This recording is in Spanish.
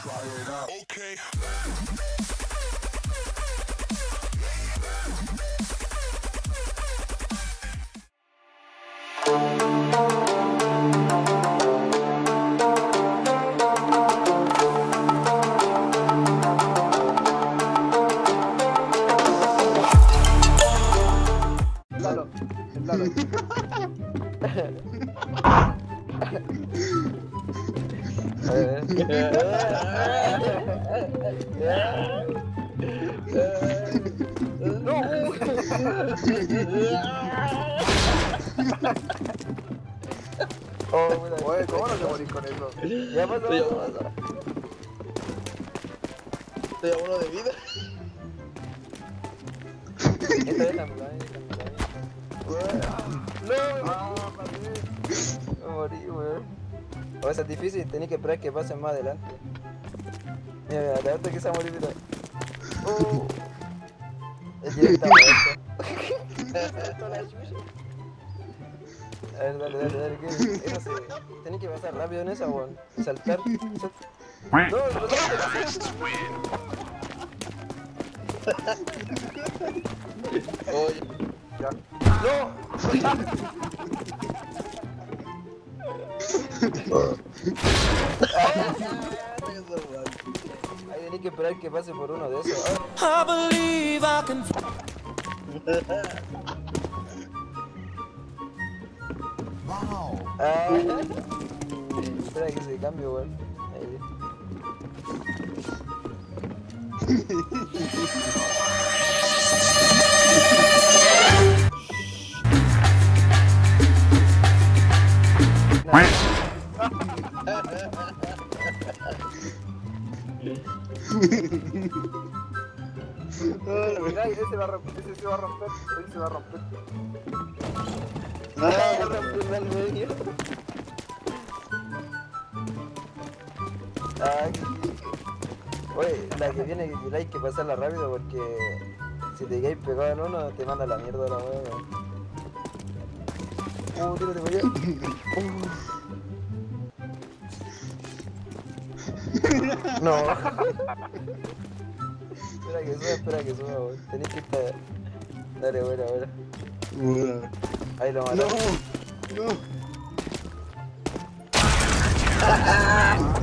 Okay. Oye, ¿cómo no te morís con eso? Ya pasó. Estoy a uno de vida. Esta es la mula, me morí, weón. O sea, es difícil, tenés que esperar que pasen más adelante. Mira, mira, de verdad que se va a morir, mira. El directo está muerto. A ver, dale, ¿qué? Eso sí, tenés que pasar rápido en esa, weón. Y saltar. No, Oye, Ya. ahí tenés que esperar que pase por uno de esos. I believe I can. Espera que se cambie, weón. Ahí. Mira, ese se va a romper, ese se va a romper, ese se va a romper. Romperme al medio. Oye, la que viene que hay que pasarla rápido porque si te quedáis pegado en uno te manda la mierda la hueá. Tírate para allá. No. espera que suba, weón. Tenés que estar. Dale, buena. Ahí lo matamos. No.